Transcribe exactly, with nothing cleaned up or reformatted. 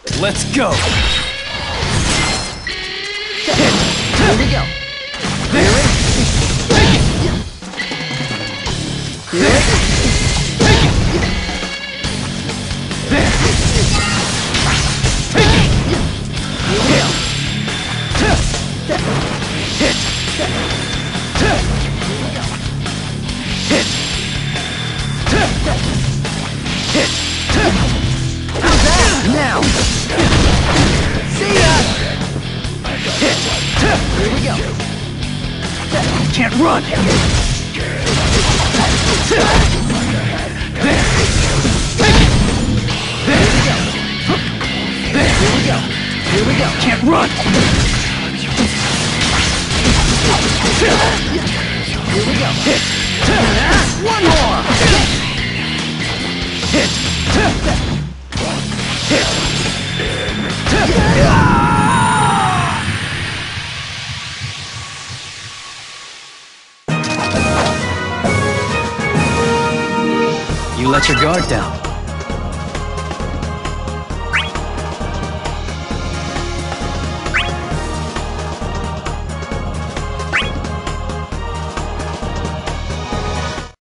Let's go! Here we go. Here it. Here it. There! Here we go. Hit! Hit! Hit! How's that? Now. See ya. Hit! Here we go. Can't run! There! Here we go. There! Here we go. Here we go. Can't run! Here we go. Hit! One more. Hit! Hit! You let your guard down.